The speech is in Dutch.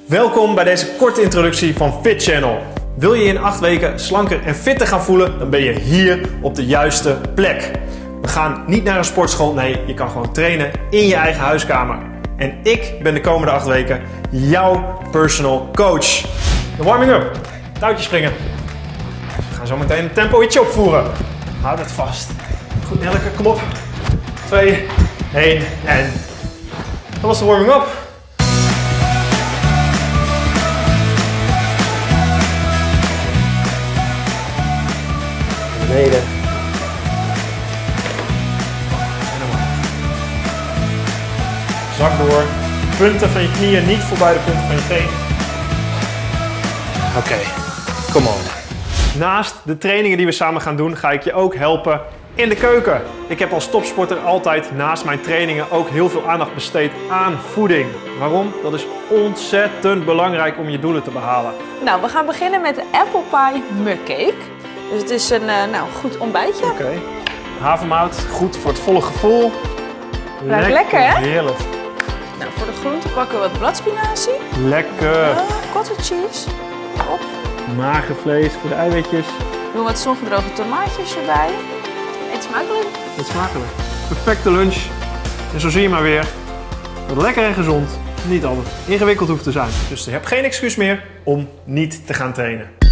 Welkom bij deze korte introductie van Fit Channel. Wil je in 8 weken slanker en fitter gaan voelen, dan ben je hier op de juiste plek. We gaan niet naar een sportschool, nee, je kan gewoon trainen in je eigen huiskamer. En ik ben de komende 8 weken jouw personal coach. De warming up, touwtjes springen. We gaan zo meteen een tempo ietsje opvoeren. Houd het vast. Goed Nelleke, kom op. 2, 1 en... Dat was de warming up. Beneden. En omhoog. Zak door. Punten van je knieën niet voorbij de punten van je tenen. Oké, come on. Naast de trainingen die we samen gaan doen, ga ik je ook helpen in de keuken. Ik heb als topsporter altijd naast mijn trainingen ook heel veel aandacht besteed aan voeding. Waarom? Dat is ontzettend belangrijk om je doelen te behalen. Nou, we gaan beginnen met de apple pie mug cake. Dus het is een goed ontbijtje. Oké. Havermout, goed voor het volle gevoel. Lekker hè? Heerlijk. Nou, voor de groente pakken we wat bladspinazie. Lekker. Cottage cheese. Op. Magervlees voor de eiwitjes. Doen wat zongedroogde tomaatjes erbij. Eet smakelijk. Eet smakelijk. Perfecte lunch. En zo zie je maar weer dat lekker en gezond niet altijd ingewikkeld hoeft te zijn. Dus je hebt geen excuus meer om niet te gaan trainen.